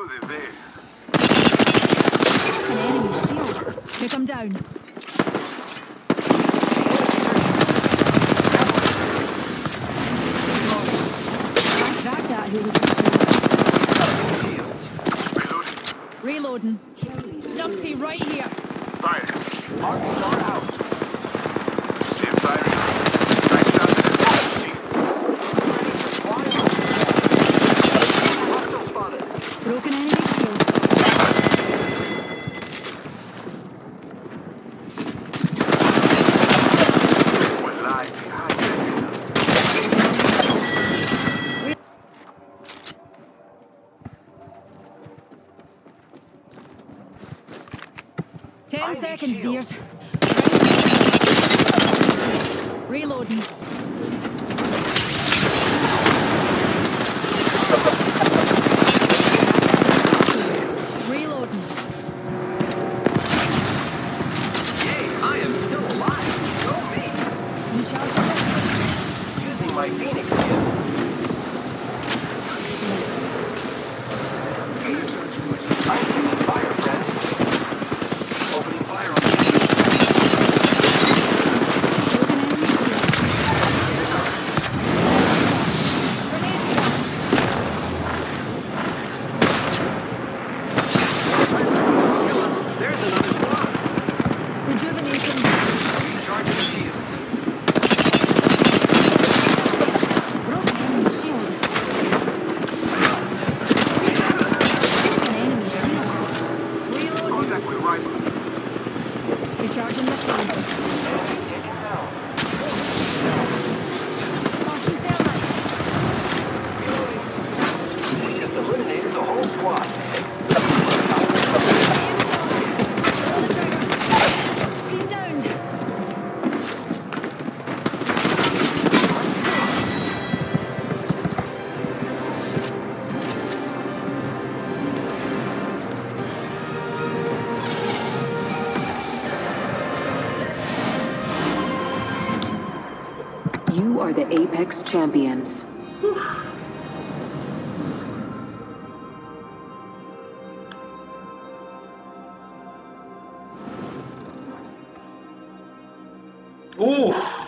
de ver. An enemy shield. Take him down. I cracked that hooligan shield. Reloading. Reloading. Numpty right here. Fire. Arc star out. Keep firing. Nice out. Hostile spotted. Broken enemy shield. We're live behind you. 10 seconds, dears. Reloading. Reloading. Yay, I am still alive. Go me. Recharging. Using my Phoenix kit. I'm taking fire, friends. Opening fire on the There's another squad. Rejuvenation. Recharging the shields. Broken enemy shield. An enemy shield. Reloading. Contact with rifle. Recharging the shield. Enemy taken down. Tossing thermite. We just eliminated the whole squad. He's downed. You are the Apex Champions. Oof.